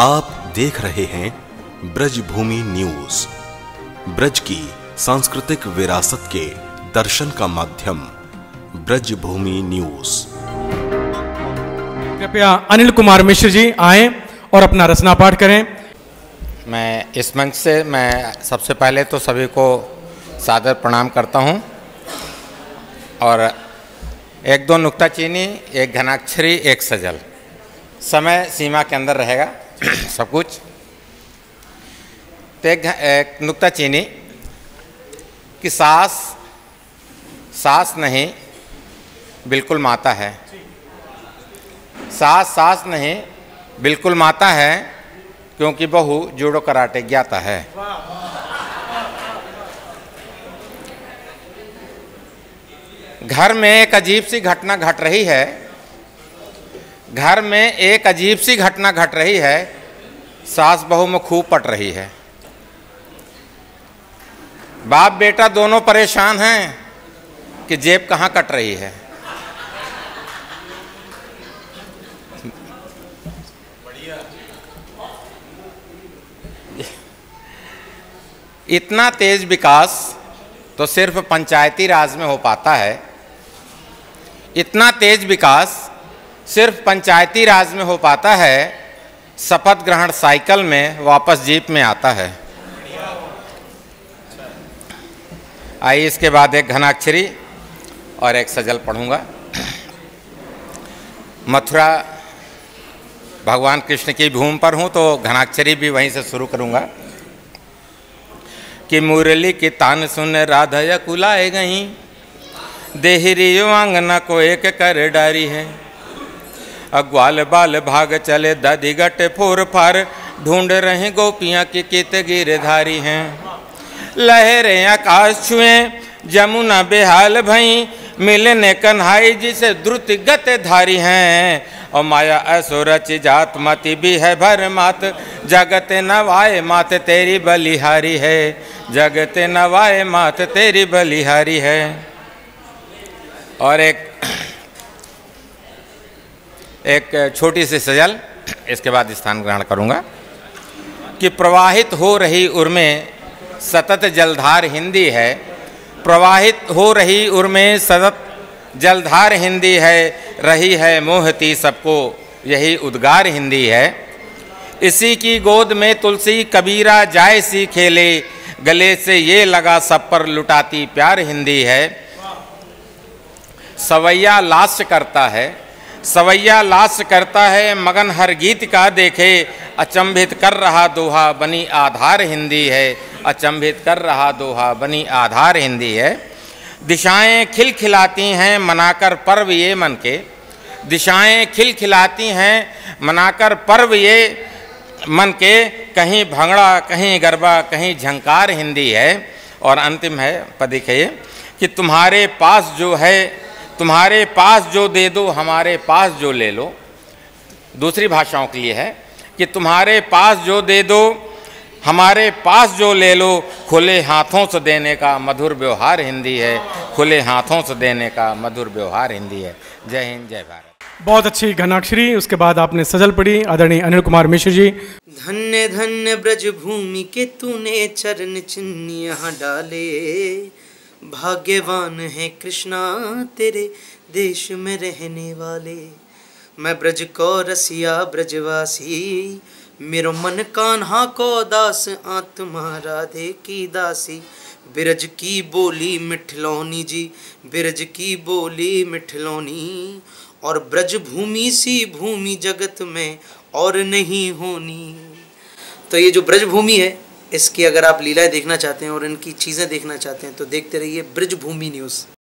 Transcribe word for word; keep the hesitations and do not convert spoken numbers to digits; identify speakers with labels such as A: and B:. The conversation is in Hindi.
A: आप देख रहे हैं ब्रजभूमि न्यूज, ब्रज की सांस्कृतिक विरासत के दर्शन का माध्यम ब्रजभूमि न्यूज।
B: कृपया अनिल कुमार मिश्र जी आएं और अपना रचना पाठ करें।
C: मैं इस मंच से मैं सबसे पहले तो सभी को सादर प्रणाम करता हूं और एक दो नुक्ताचीनी, एक घनाक्षरी, एक सजल, समय सीमा के अंदर रहेगा सब कुछ। तो एक, एक नुक्ताचीनी कि सास सास नहीं बिल्कुल माता है, सास सास नहीं बिल्कुल माता है, क्योंकि बहू जूडो कराटे ज्ञाता है। घर में एक अजीब सी घटना घट रही है, घर में एक अजीब सी घटना घट रही है, सास बहू में खूब पट रही है। बाप बेटा दोनों परेशान हैं कि जेब कहाँ कट रही है। इतना तेज विकास तो सिर्फ पंचायती राज में हो पाता है, इतना तेज विकास सिर्फ पंचायती राज में हो पाता है, शपथ ग्रहण साइकिल में वापस जीप में आता है। आइए इसके बाद एक घनाक्षरी और एक सजल पढ़ूंगा। मथुरा भगवान कृष्ण की भूमि पर हूँ तो घनाक्षरी भी वहीं से शुरू करूंगा कि मुरली की तान सुन राधा कुलाए गई, देहरी आंगना को एक कर डारी है। अग्वाल बाल भाग चले दादी गट फोर फार, ढूंढ रहे गोपियाँ की कित गिरधारी हैं। लहरें आकाश छुए जमुना बेहाल भई, मिलने कन्हाई जिसे द्रुत गत धारी हैं। और माया ऐसो रच जात मति भी है भर मात, जगत नवाए मात तेरी बलिहारी है, जगत नवाए मात तेरी बलिहारी है। और एक एक छोटी सी सजल इसके बाद स्थान ग्रहण करूंगा कि प्रवाहित हो रही उर्में सतत जलधार हिंदी है, प्रवाहित हो रही उर्में सतत जलधार हिंदी है, रही है मोहती सबको यही उद्गार हिंदी है। इसी की गोद में तुलसी कबीरा जाए सी खेले, गले से ये लगा सब पर लुटाती प्यार हिंदी है। सवैया लास्य करता है, सवैया लास्य करता है, मगन हर गीत का देखे, अचंभित कर रहा दोहा बनी आधार हिंदी है, अचंभित कर रहा दोहा बनी आधार हिंदी है। दिशाएं खिलखिलाती हैं मनाकर पर्व ये मन के, दिशाएं खिलखिलाती हैं मनाकर पर्व ये मन के, कहीं भंगड़ा कहीं गरबा कहीं झंकार हिंदी है। और अंतिम है पदिके कि तुम्हारे पास जो है, तुम्हारे पास जो दे दो हमारे पास जो ले लो। दूसरी भाषाओं के लिए है कि तुम्हारे पास जो दे दो हमारे पास जो ले लो, खुले हाथों से देने का मधुर व्यवहार हिंदी है, खुले हाथों से देने का मधुर व्यवहार हिंदी है। जय हिंद, जय भारत।
B: बहुत अच्छी घनाक्षरी, उसके बाद आपने सजल पढ़ी आदरणीय अनिल कुमार मिश्र जी।
D: धन्य धन्य ब्रजभूमि के तूने चरण चिन्ह यहाँ डाले, भाग्यवान है कृष्णा तेरे देश में रहने वाले। मैं ब्रज को रसिया ब्रजवासी, मेरो मन कान्हा को दास, आत्मा राधे की दासी। बिरज की बोली मिठलौनी जी, बिरज की बोली मिठलौनी, और ब्रज भूमि सी भूमि जगत में और नहीं होनी। तो ये जो ब्रज भूमि है, इसकी अगर आप लीलाएं देखना चाहते हैं और इनकी चीज़ें देखना चाहते हैं तो देखते रहिए ब्रजभूमि न्यूज़।